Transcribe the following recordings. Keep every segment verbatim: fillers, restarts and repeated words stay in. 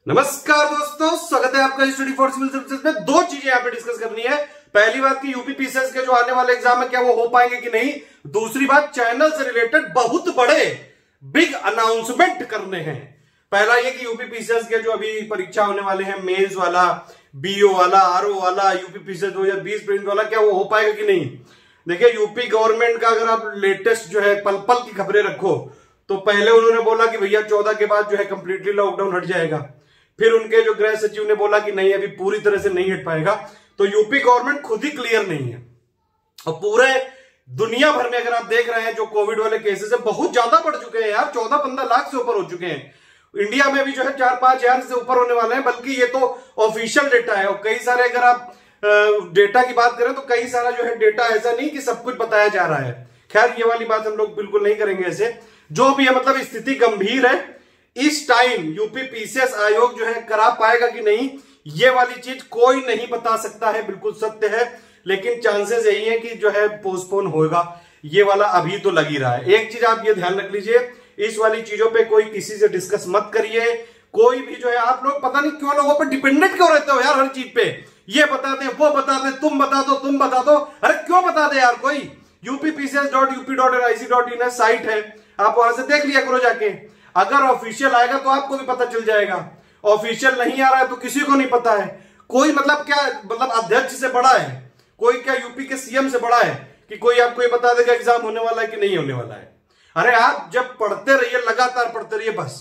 नमस्कार दोस्तों, स्वागत है आपका स्टडी फॉर सिविल सर्विसेज में। दो चीजें यहाँ पे डिस्कस करनी है। पहली बात की यूपी पीसीएस के जो आने वाले एग्जाम है क्या वो हो पाएंगे कि नहीं। दूसरी बात, चैनल से रिलेटेड बहुत बड़े बिग अनाउंसमेंट करने हैं। पहला ये कि यूपी पीसीएस के जो अभी परीक्षा होने वाले हैं, मेंस वाला, बीओ वाला, आरओ वाला, यूपी पीसीएस दो हजार बीस प्रिंट वाला, क्या वो हो पाएगा कि नहीं। देखिए, यूपी गवर्नमेंट का अगर आप लेटेस्ट जो है पल पल की खबरें रखो तो पहले उन्होंने बोला कि भैया चौदह के बाद जो है कंप्लीटली लॉकडाउन हट जाएगा। फिर उनके जो गृह सचिव ने बोला कि नहीं, अभी पूरी तरह से नहीं हट पाएगा। तो यूपी गवर्नमेंट खुद ही क्लियर नहीं है। और पूरे दुनिया भर में अगर आप देख रहे हैं जो कोविड वाले केसेस है बहुत ज्यादा बढ़ चुके हैं यार, चौदह पंद्रह लाख से ऊपर हो चुके हैं। इंडिया में भी जो है चार पांच हजार से ऊपर होने वाले हैं, बल्कि ये तो ऑफिशियल डेटा है। और कई सारे अगर आप डेटा की बात करें तो कई सारा जो है डेटा ऐसा नहीं कि सब कुछ बताया जा रहा है। खैर, ये वाली बात हम लोग बिल्कुल नहीं करेंगे। ऐसे जो भी है, मतलब स्थिति गंभीर है। इस टाइम यूपी पीसीएस आयोग जो है करा पाएगा कि नहीं, ये वाली चीज कोई नहीं बता सकता है, बिल्कुल सत्य है। लेकिन चांसेस यही है कि जो है पोस्टपोन होगा, ये वाला अभी तो लग ही रहा है। एक चीज आप ये ध्यान रख लीजिए, इस वाली चीजों पे कोई किसी से डिस्कस मत करिए। कोई भी जो है, आप लोग पता नहीं क्यों लोगों पर डिपेंडेंट क्यों रहते हो यार हर चीज पे। ये बता दे, वो बता दे, तुम बता दो, तुम बता दो। अरे क्यों बता दे यार कोई। UP PCS dot UP dot N I C dot in site है, आप वहां से देख लिया करो जाके। अगर ऑफिशियल आएगा तो आपको भी पता चल जाएगा, ऑफिशियल नहीं आ रहा है तो किसी को नहीं पता है। कोई मतलब क्या, मतलब अध्यक्ष से बड़ा है कोई, क्या यूपी के सीएम से बड़ा है कि कोई आपको ये बता देगा एग्जाम होने वाला है कि नहीं होने वाला है। अरे आप जब पढ़ते रहिए, लगातार पढ़ते रहिए, बस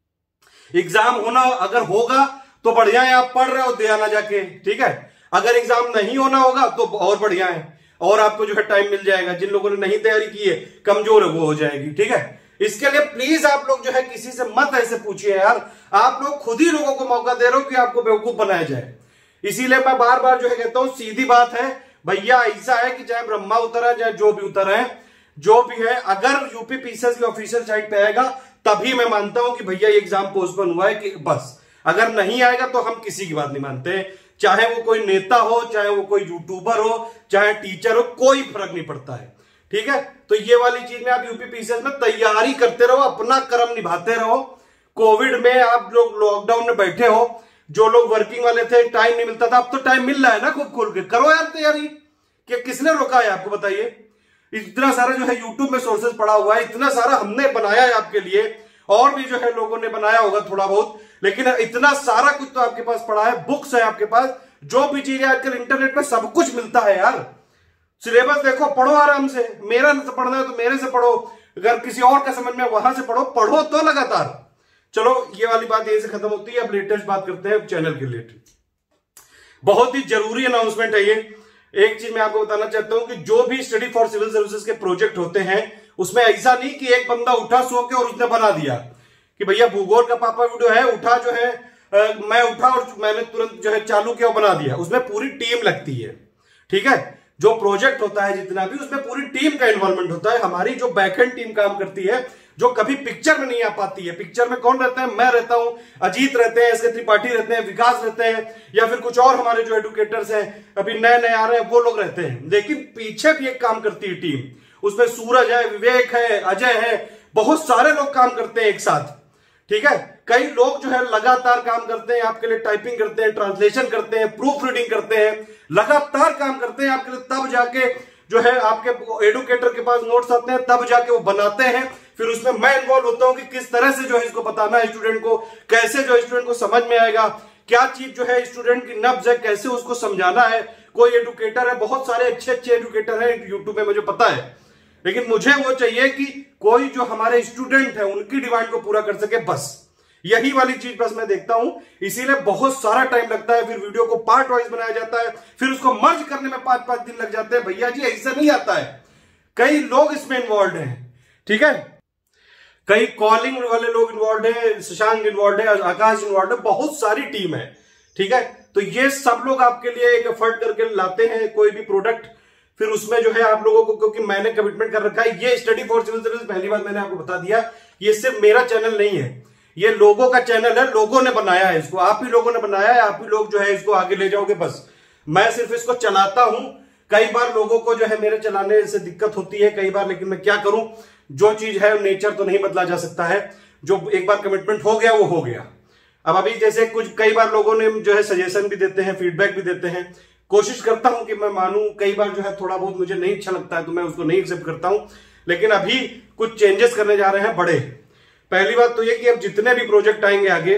एग्जाम होना अगर होगा तो बढ़िया है, आप पढ़ रहे हो दे आना जाके, ठीक है। अगर एग्जाम नहीं होना होगा तो और बढ़िया है, और आपको जो है टाइम मिल जाएगा। जिन लोगों ने नहीं तैयारी की है, कमजोर है, वो हो जाएगी, ठीक है। इसके लिए प्लीज आप लोग जो है किसी से मत ऐसे पूछिए यार। आप लोग खुद ही लोगों को मौका दे रहे हो कि आपको बेवकूफ बनाया जाए। इसीलिए मैं बार बार जो है कहता हूं, सीधी बात है भैया, ऐसा है कि चाहे ब्रह्मा उतरा चाहे जो भी उतर है, जो भी है, अगर यूपी पीसीएस की ऑफिशियल साइट पे आएगा तभी मैं मानता हूं कि भैया ये एग्जाम पोस्टपोन हुआ है, कि बस। अगर नहीं आएगा तो हम किसी की बात नहीं मानते, चाहे वो कोई नेता हो, चाहे वो कोई यूट्यूबर हो, चाहे टीचर हो, कोई फर्क नहीं पड़ता है, ठीक है। तो ये वाली चीज में आप यूपी पीसीएस में तैयारी करते रहो, अपना कर्म निभाते रहो। कोविड में आप लोग लॉकडाउन में बैठे हो, जो लोग वर्किंग वाले थे टाइम नहीं मिलता था, अब तो टाइम मिल रहा है ना, खूब खोल के करो यार तैयारी। कि किसने रोका है आपको, बताइए। इतना सारा जो है यूट्यूब में सोर्सेज पड़ा हुआ है, इतना सारा हमने बनाया है आपके लिए, और भी जो है लोगों ने बनाया होगा थोड़ा बहुत, लेकिन इतना सारा कुछ तो आपके पास पड़ा है। बुक्स है आपके पास, जो भी चीजें आजकल इंटरनेट पे सब कुछ मिलता है यार। सिलेबस देखो, पढ़ो आराम से। मेरा से पढ़ना है तो मेरे से पढ़ो, अगर किसी और का समझ में वहां से पढ़ो, पढ़ो तो लगातार। चलो, ये वाली बात यहीं से खत्म होती है। अब लेटेस्ट बात करते हैं चैनल के रिलेटेड। बहुत ही जरूरी अनाउंसमेंट है ये। एक चीज मैं आपको बताना चाहता हूं कि जो भी स्टडी फॉर सिविल सर्विसेज के प्रोजेक्ट होते हैं, उसमें ऐसा नहीं कि एक बंदा उठा सो के और उसने बना दिया कि भैया भूगोल का पापा वीडियो है, उठा जो है आ, मैं उठा और मैंने तुरंत जो है चालू किया और बना दिया। उसमें पूरी टीम लगती है, ठीक है। जो प्रोजेक्ट होता है जितना भी, उसमें पूरी टीम का इन्वॉल्वमेंट होता है। हमारी जो बैकएंड टीम काम करती है, जो कभी पिक्चर में नहीं आ पाती है। पिक्चर में कौन रहता है? मैं रहता हूं, अजीत रहते हैं, एसके त्रिपाठी रहते हैं, विकास रहते हैं, या फिर कुछ और हमारे जो एडुकेटर्स हैं अभी नए नए आ रहे हैं, वो लोग रहते हैं। लेकिन पीछे भी एक काम करती है टीम। उसमें सूरज है, विवेक है, अजय है, बहुत सारे लोग काम करते हैं एक साथ, ठीक है। कई लोग जो है लगातार काम करते हैं आपके लिए, टाइपिंग करते हैं, ट्रांसलेशन करते हैं, प्रूफ रीडिंग करते हैं, लगातार काम करते हैं आपके लिए। तब जाके जो है आपके एडुकेटर के पास नोट्स आते हैं, तब जाके वो बनाते हैं। फिर उसमें मैं इन्वॉल्व होता हूं कि किस तरह से जो है इसको बताना है स्टूडेंट को, कैसे जो स्टूडेंट को समझ में आएगा, क्या चीज जो है स्टूडेंट की नब्ज है, कैसे उसको समझाना है। कोई एडुकेटर है, बहुत सारे अच्छे अच्छे एडुकेटर है यूट्यूब में, मुझे पता है, लेकिन मुझे वो चाहिए कि कोई जो हमारे स्टूडेंट है उनकी डिमांड को पूरा कर सके, बस यही वाली चीज बस मैं देखता हूं। इसीलिए बहुत सारा टाइम लगता है। फिर वीडियो को पार्ट वाइज बनाया जाता है, फिर उसको मर्ज करने में पांच पांच दिन लग जाते हैं। भैया जी, ऐसा नहीं आता है। कई लोग इसमें इन्वॉल्व हैं, ठीक है। कई कॉलिंग वाले लोग इन्वॉल्व है, शशांक इन्वॉल्व है, आकाश इन्वॉल्व है, बहुत सारी टीम है, ठीक है। तो ये सब लोग आपके लिए एक एफर्ट करके लाते हैं कोई भी प्रोडक्ट। फिर उसमें जो है आप लोगों को, क्योंकि मैंने कमिटमेंट कर रखा है, ये स्टडी फॉर सिविल सर्विस, पहली बार मैंने आपको बता दिया, ये सिर्फ मेरा चैनल नहीं है, ये लोगों का चैनल है। लोगों ने बनाया है इसको, आप ही लोगों ने बनाया है, आप ही लोग जो है इसको आगे ले जाओगे, बस मैं सिर्फ इसको चलाता हूं। कई बार लोगों को जो है मेरे चलाने से दिक्कत होती है कई बार, लेकिन मैं क्या करूं, जो चीज है नेचर तो नहीं बदला जा सकता है। जो एक बार कमिटमेंट हो गया वो हो गया। अब अभी जैसे कुछ कई बार लोगों ने जो है सजेशन भी देते हैं, फीडबैक भी देते हैं, कोशिश करता हूं कि मैं मानूं, कई बार जो है थोड़ा बहुत मुझे नहीं अच्छा लगता है तो मैं उसको नहीं एक्सेप्ट करता हूं, लेकिन अभी कुछ चेंजेस करने जा रहे हैं बड़े। पहली बात तो ये कि अब जितने भी प्रोजेक्ट आएंगे आगे,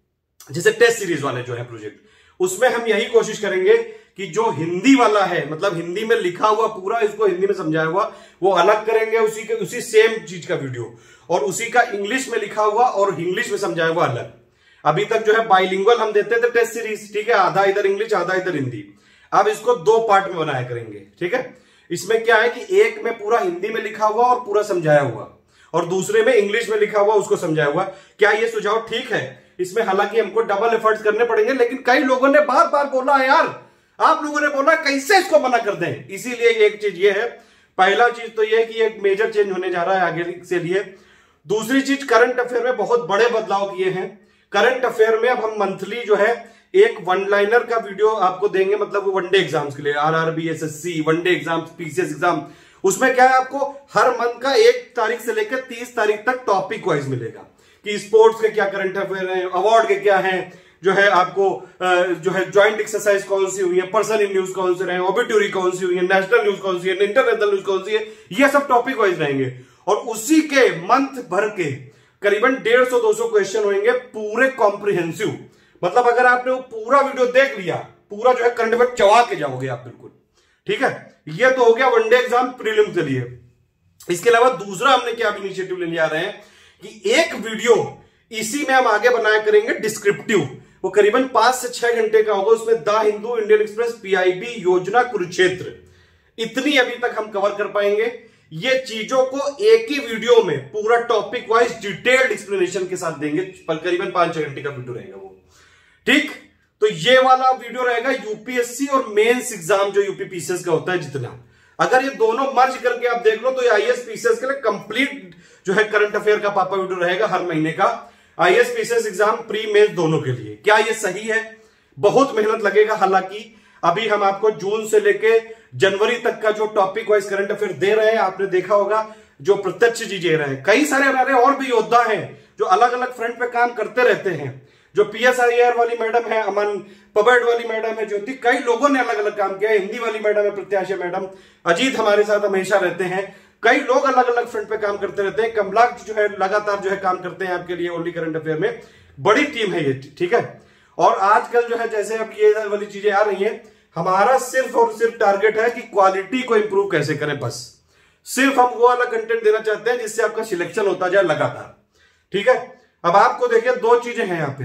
जैसे टेस्ट सीरीज वाले जो है प्रोजेक्ट, उसमें हम यही कोशिश करेंगे कि जो हिंदी वाला है, मतलब हिंदी में लिखा हुआ पूरा, इसको हिंदी में समझाया हुआ, वो अलग करेंगे उसी के उसी सेम चीज का वीडियो, और उसी का इंग्लिश में लिखा हुआ और इंग्लिश में समझाया हुआ अलग। अभी तक जो है बाइलिंगुअल हम देते थे टेस्ट सीरीज, ठीक है, आधा इधर इंग्लिश आधा इधर हिंदी। अब इसको दो पार्ट में बनाया करेंगे, ठीक है। इसमें क्या है कि एक में पूरा हिंदी में लिखा हुआ और पूरा समझाया हुआ, और दूसरे में इंग्लिश में लिखा हुआ उसको समझाया हुआ। क्या ये सुझाव ठीक है? इसमें हालांकि हमको डबल एफर्ट्स करने पड़ेंगे, लेकिन कई लोगों ने बार बार बोला यार, आप लोगों ने बोला कैसे इसको मना कर दें, इसीलिए एक चीज ये है। पहला चीज तो ये कि एक मेजर चेंज होने जा रहा है आगे से लिए। दूसरी चीज, करंट अफेयर में बहुत बड़े बदलाव किए हैं। करंट अफेयर में अब हम मंथली जो है एक वन लाइनर का वीडियो आपको देंगे, मतलब वनडे एग्जाम्स के लिए, RRB, SSC, one day exams, PCS exam. उसमें क्या है, आपको हर मंथ का एक तारीख से लेकर तीस तारीख तक टॉपिक वाइज मिलेगा कि स्पोर्ट्स के क्या करंट अफेयर हैं, अवार्ड के क्या हैं, जो है आपको जो है ज्वाइंट एक्सरसाइज कौन सी हुई है, पर्सन इन न्यूज कौन से रहे, ऑबिट्यूरी कौन सी हुई है, नेशनल न्यूज कौन सी है, इंटरनेशनल न्यूज कौन सी है, ये सब टॉपिक वाइज रहेंगे। और उसी के मंथ भर के करीबन डेढ़ सौ दो सौ क्वेश्चन होंगे, पूरे कॉम्प्रिहेंसिव। मतलब अगर आपने वो पूरा वीडियो देख लिया, पूरा जो है करंट अफेयर चबा के जाओगे आप बिल्कुल, ठीक है। ये तो हो गया वनडे एग्जाम प्रीलिम्स के लिए। इसके अलावा दूसरा हमने क्या इनिशिएटिव लेने जा रहे हैं कि एक वीडियो इसी में हम आगे बनाया करेंगे डिस्क्रिप्टिव, वो करीबन पांच से छह घंटे का होगा। उसमें the Hindu, Indian Express, PIB, Yojana, Kurukshetra, इतनी अभी तक हम कवर कर पाएंगे। ये चीजों को एक ही वीडियो में पूरा टॉपिक वाइज डिटेल्ड एक्सप्लेनेशन के साथ देंगे, करीबन पांच छह घंटे का वीडियो रहेगा वो, ठीक। तो ये वाला वीडियो रहेगा यूपीएससी और मेंस एग्जाम जो यूपी पीसीएस का होता है जितना। अगर ये दोनों मर्ज करके आप देख लो तो ये आईएएस पीसीएस के लिए कंप्लीट जो है करंट अफेयर का पापा वीडियो रहेगा हर महीने का, IAS PCS exam pre mains दोनों के लिए। क्या ये सही है? बहुत मेहनत लगेगा। हालांकि अभी हम आपको जून से लेके जनवरी तक का जो टॉपिक वाइज करंट अफेयर दे रहे हैं, आपने देखा होगा जो प्रत्यक्ष जी दे रहे हैं। कई सारे हमारे और भी योद्धा हैं जो अलग अलग फ्रंट पे काम करते रहते हैं, जो पीएसआईआर वाली मैडम है, अमन पबर्ड वाली मैडम है, ज्योति, कई लोगों ने अलग अलग काम किया है। हिंदी वाली मैडम है प्रत्याशा मैडम, अजीत हमारे साथ हमेशा रहते हैं। कई लोग अलग अलग फ्रंट पे काम करते रहते हैं। कमला जो है लगातार जो है काम करते हैं आपके लिए ओनली करंट अफेयर में। बड़ी टीम है ये, ठीक है। और आजकल जो है जैसे अब ये वाली चीजें आ रही हैं, हमारा सिर्फ और सिर्फ टारगेट है कि क्वालिटी को इंप्रूव कैसे करें। बस सिर्फ हम वो वाला कंटेंट देना चाहते हैं जिससे आपका सिलेक्शन होता जाए लगातार, ठीक है। अब आपको देखिए दो चीजें हैं यहाँ पे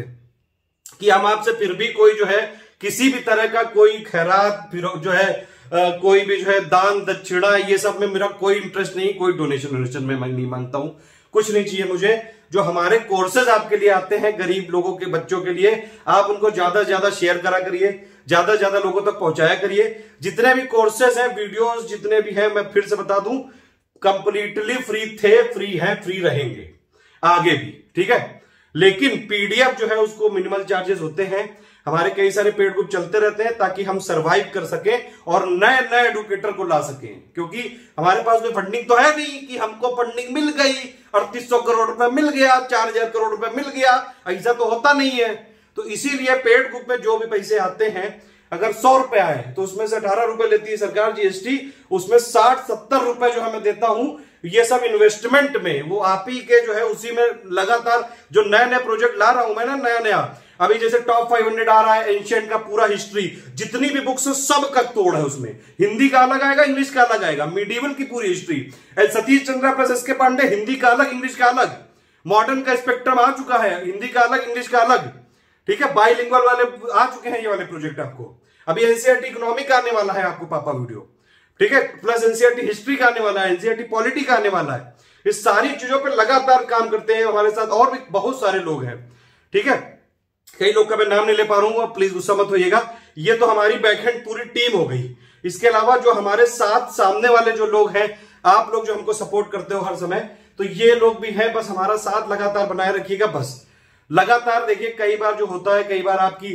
कि हम आपसे फिर भी कोई जो है किसी भी तरह का कोई खैरात जो है आ, कोई भी जो है दान दक्षिणा ये सब में मेरा कोई इंटरेस्ट नहीं, कोई डोनेशन वोनेशन में मैं नहीं मांगता हूं, कुछ नहीं चाहिए मुझे। जो हमारे कोर्सेज आपके लिए आते हैं गरीब लोगों के बच्चों के लिए, आप उनको ज्यादा से ज्यादा शेयर करा करिए, ज्यादा से ज्यादा लोगों तक पहुंचाया करिए। जितने भी कोर्सेज हैं, वीडियोस जितने भी हैं, मैं फिर से बता दूं, कंप्लीटली फ्री थे, फ्री हैं, फ्री रहेंगे आगे भी, ठीक है। लेकिन पीडीएफ जो है उसको मिनिमल चार्जेस होते हैं। हमारे कई सारे पेड ग्रुप चलते रहते हैं ताकि हम सरवाइव कर सकें और नए नए एडुकेटर को ला सकें, क्योंकि हमारे पास कोई फंडिंग तो है नहीं कि हमको फंडिंग मिल गई, अड़तीस सौ करोड़ रुपए मिल गया, चार हजार करोड़ रुपए मिल गया, ऐसा तो होता नहीं है। तो इसीलिए पेड ग्रुप में जो भी पैसे आते हैं, अगर सौ रुपए आए तो उसमें से अठारह रुपए लेती है सरकार जीएसटी, उसमें साठ सत्तर रुपए जो हमें देता हूं, ये सब इन्वेस्टमेंट में, वो आप ही के जो है उसी में लगातार जो नए नए प्रोजेक्ट ला रहा हूं मैं ना, नया नया। अभी जैसे टॉप पाँच सौ आ रहा है, एंशिएंट का पूरा हिस्ट्री, जितनी भी बुक्स है सब का तोड़ है उसमें। हिंदी का अलग आएगा, इंग्लिश का अलग आएगा, मिडिवल की पूरी history, Satish Chandra plus S K Pandey, Hindi का अलग, इंग्लिश का अलग, मॉडर्न का स्पेक्ट्रम आ चुका है, हिंदी का अलग, इंग्लिश का अलग, ठीक है। बाइलिंगुअल वाले आ चुके हैं ये वाले प्रोजेक्ट आपको। अभी एनसीईआरटी इकोनॉमिक आने वाला है आपको पापा वीडियो, ठीक है, प्लस एनसीईआरटी हिस्ट्री का आने वाला है, एनसीईआरटी पॉलिटी का आने वाला है। इस सारी चीजों पे लगातार काम करते हैं हमारे साथ और भी बहुत सारे लोग हैं, ठीक है। कई लोग का मैं नाम नहीं ले पा रहा हूं, प्लीज गुस्सा मत होइएगा। ये तो हमारी बैकएंड पूरी टीम हो गई। इसके अलावा जो हमारे साथ सामने वाले जो लोग हैं, आप लोग जो हमको सपोर्ट करते हो हर समय, तो ये लोग भी हैं। बस हमारा साथ लगातार बनाए रखिएगा, बस लगातार। देखिए कई बार जो होता है, कई बार आपकी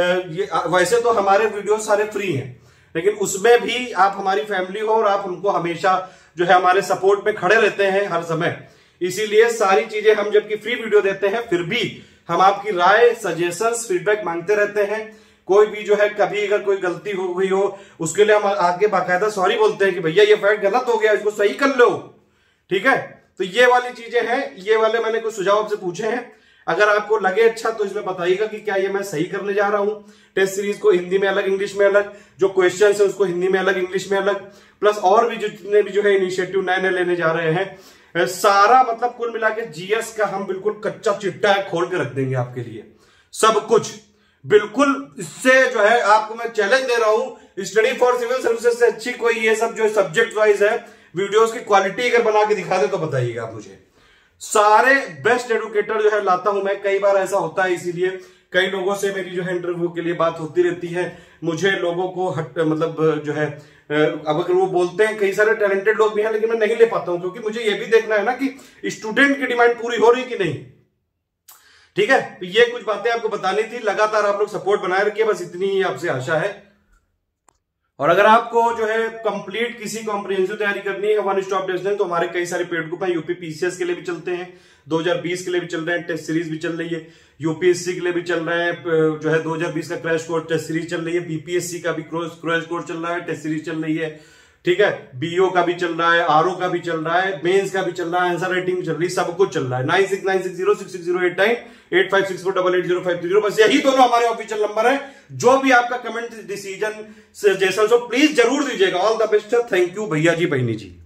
ये वैसे तो हमारे वीडियो सारे फ्री हैं, लेकिन उसमें भी आप हमारी फैमिली हो और आप हमको हमेशा जो है हमारे सपोर्ट में खड़े रहते हैं हर समय। इसीलिए सारी चीजें हम जबकि फ्री वीडियो देते हैं, फिर भी हम आपकी राय, सजेशंस, फीडबैक मांगते रहते हैं। कोई भी जो है कभी अगर कोई गलती हो गई हो उसके लिए हम आगे बाकायदा सॉरी बोलते हैं कि भैया ये फैक्ट गलत हो गया, इसको सही कर लो। ठीक है, तो ये वाली चीजें हैं, ये वाले मैंने कुछ सुझाव आपसे पूछे हैं। अगर आपको लगे अच्छा तो इसमें बताइएगा कि क्या ये मैं सही करने जा रहा हूं। टेस्ट सीरीज को हिंदी में अलग, इंग्लिश में अलग, जो क्वेश्चन है उसको हिंदी में अलग, इंग्लिश में अलग, प्लस और भी जितने भी जो है इनिशिएटिव नए नए लेने जा रहे हैं, सारा मतलब कुल मिला के जीएस का हम बिल्कुल कच्चा चिट्टा है खोल के रख देंगे आपके लिए, सब कुछ बिल्कुल। इससे जो है आपको मैं चैलेंज दे रहा हूं, स्टडी फॉर सिविल सर्विसेज से अच्छी कोई ये सब जो सब्जेक्ट वाइज है वीडियोस की क्वालिटी अगर बना के दिखा दे तो बताइएगा आप मुझे। सारे बेस्ट एडुकेटर जो है लाता हूं मैं, कई बार ऐसा होता है इसीलिए कई लोगों से मेरी जो है इंटरव्यू के लिए बात होती रहती है। मुझे लोगों को हट मतलब जो है अब अगर वो बोलते हैं, कई सारे टैलेंटेड लोग भी हैं लेकिन मैं नहीं ले पाता हूं, क्योंकि मुझे ये भी देखना है ना कि स्टूडेंट की डिमांड पूरी हो रही कि नहीं। ठीक है, तो ये कुछ बातें आपको बतानी थी। लगातार आप लोग सपोर्ट बनाए रखिए, बस इतनी ही आपसे आशा है। और अगर आपको जो है कंप्लीट किसी कॉम्प्रिहेंसिव तैयारी करनी है, वन स्टॉप टेस्ट तो हमारे कई सारे पेड ग्रुप हैं। यूपी पीसीएस के लिए भी चलते हैं, दो हज़ार बीस के लिए भी चल रहे हैं, टेस्ट सीरीज भी चल रही है, यूपीएससी के लिए भी चल रहे हैं, जो है दो हज़ार बीस का क्रैश कोर्स टेस्ट सीरीज चल रही है, बीपीएससी का भी क्रैश कोर्स चल रहा है, टेस्ट सीरीज चल रही है। ठीक है, बीओ का भी चल रहा है, आरओ का भी चल रहा है, मेंस का भी चल रहा है, आंसर राइटिंग चल रही है, सब कुछ चल रहा है। Nine six nine six zero six six zero eight nine eight five six four double eight zero five zero, बस यही दोनों हमारे ऑफिशियल नंबर है। जो भी आपका कमेंट, डिसीजन, सजेशन हो प्लीज जरूर दीजिएगा। All the best, thank you भैया जी, बहनी जी।